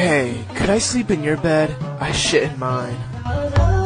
Hey, could I sleep in your bed? I shit in mine.